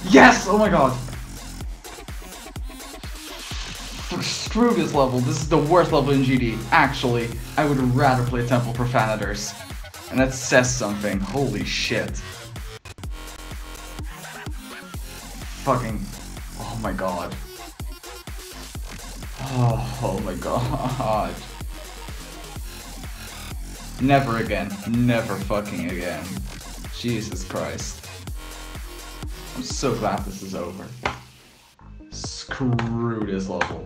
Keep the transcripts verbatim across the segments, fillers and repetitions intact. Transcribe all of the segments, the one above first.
Yes! Oh my god! Screw this level. This is the worst level in G D. Actually, I would rather play Temple Profanitors. And that says something. Holy shit. Fucking... Oh my god. Oh, oh my god. Never again. Never fucking again. Jesus Christ. I'm so glad this is over. Screw this level.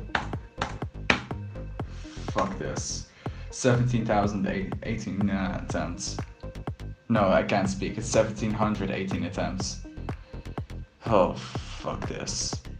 Fuck this. seventeen thousand eighteen uh, attempts. No, I can't speak. It's seventeen hundred eighteen attempts. Oh, fuck this.